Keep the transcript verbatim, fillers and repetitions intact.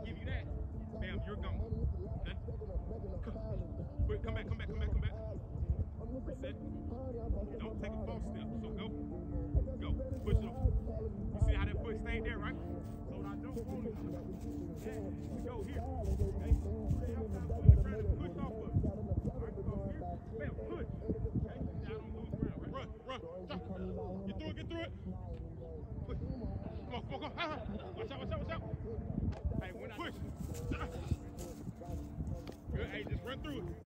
give you that, bam, you're gone. Okay? Quick, come back, come back, come back, come back. Reset. Don't take a false step. So go. Go. Push it over. You see how that foot stayed there, right? So what I don't want is to go here. Okay? I'm trying to push off of it. Alright, so here, bam, push. Okay? Now I don't lose ground, right? Run, run. Stop. Get through it, get through it. Push. Come on, come on, come on. Watch out, watch out, watch out. Hey, when I push. Good. Hey, just run through it.